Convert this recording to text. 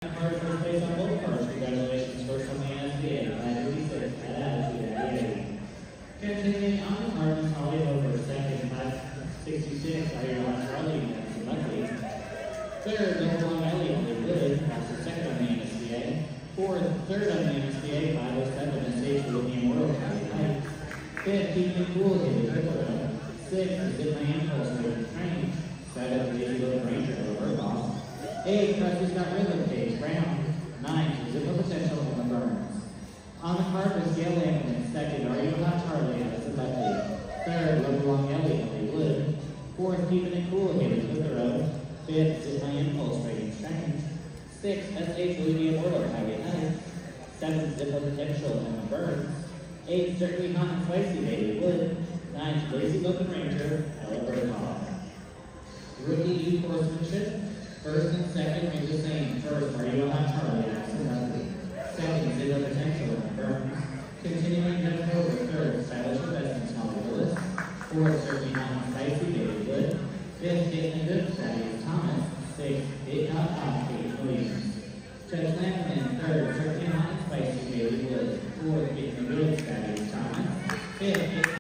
Hard first place on both cars. Congratulations, first on the NSBA, 556 at Attitude at 88. Continuing on the card is Holly Over, second, 566, Ariana Charlie, that's Lucky. Third, Little Long Ellie, only Wood, that's the second on the NSBA. Fourth, third on the NSBA, 507, Estate with the Immortal County Heights. Fifth, Keeping It Cool, David Piccolo. Sixth, Zip My Impulse, David Train. Seventh, Lazy Little Ranger, Over Boss. Eighth, Presley's Got Rhythm, Paige Brown. Ninth, Zip of Potential, on the Burns. On the card was Gail Lamkin. Second, Are You Hot Charlie, Addison Buckley. Third, Little Long Ellie, Ellie Wood. Fourth, Keeping It Cool, David Piccolo. Fifth, Zip My Impulse, Rating Strange. Sixth, S.H. Louis Immortal, Highway Heights. Seventh, Zip of Potential, and the Burns. Eighth, Certainly Hot and Spicy, Daily Wood. Ninth, Lazy Looking Ranger, Ella Berghoff. Rookie youth horsemanship. First and second remain the same. First, Are You Hot Charlie, Addison Buckley. Second, Zip of Potential, and the Burns. Continuing head forward, third, Stylish Investments, Molly Willis. Fourth,